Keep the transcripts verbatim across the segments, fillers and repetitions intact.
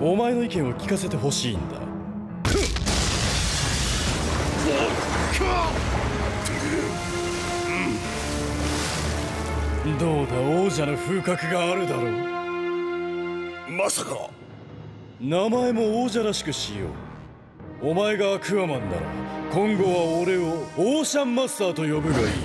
お前の意見を聞かせてほしいんだ。どうだ、王者の風格があるだろう。 まさか名前も王者らしくしよう。お前がアクアマンなら今後は俺をオーシャンマスターと呼ぶがいい。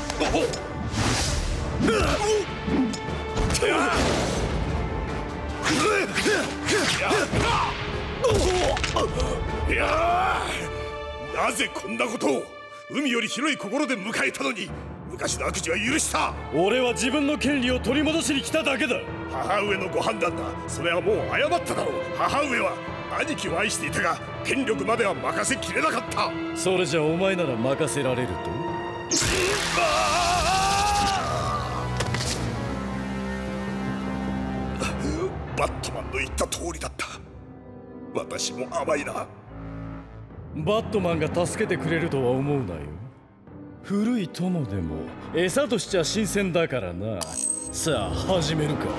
いやなぜこんなことを。海より広い心で迎えたのに昔の悪事は許した。 俺は自分の権利を取り戻しに来ただけだ。 母上のご判断だ。それはもう謝っただろう。母上は兄貴を愛していたが権力までは任せきれなかった。 それじゃお前なら任せられると。 バットマンの言った通りだった。私も甘いな。 バットマンが助けてくれるとは思うなよ。古い友でも餌としちゃ新鮮だからな。さあ始めるか。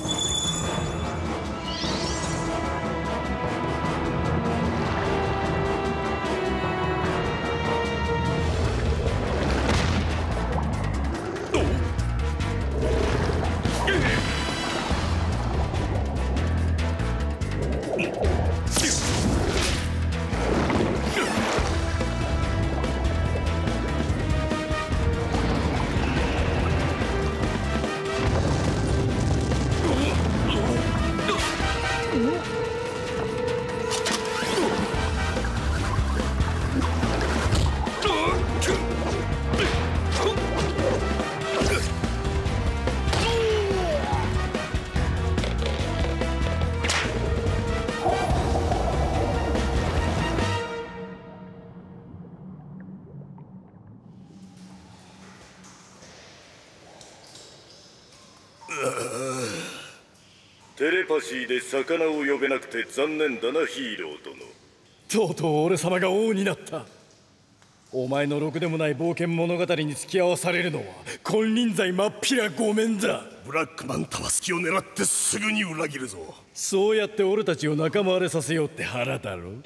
テレパシーで魚を呼べなくて残念だな、ヒーロー殿。 とうとう俺様が王になった。お前のろくでもない冒険物語に付き合わされるのは金輪際まっぴらごめんだ。 ブラックマンタワスキを狙ってすぐに裏切るぞ。 そうやって俺たちを仲間割れさせようって腹だろ。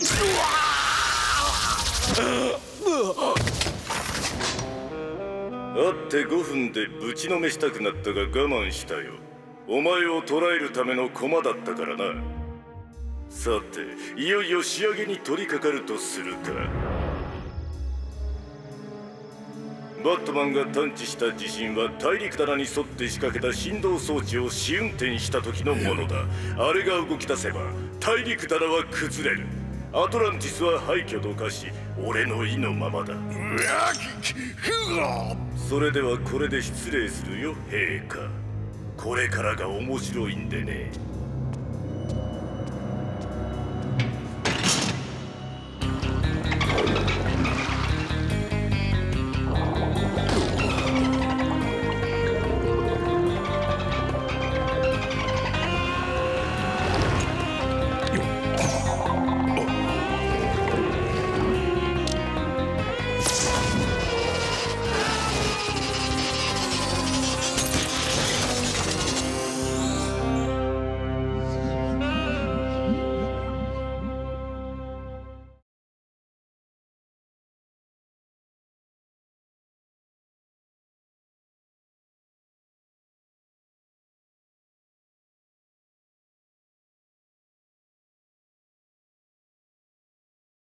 会ってごふんでぶちのめしたくなったが我慢したよ。お前を捕らえるための駒だったからな。さていよいよ仕上げに取り掛かるとするか。バットマンが探知した地震は大陸棚に沿って仕掛けた振動装置を試運転した時のものだ。あれが動き出せば大陸棚は崩れる。アトランティスは廃墟と化し俺の意のままだ。それではこれで失礼するよ陛下。これからが面白いんでね。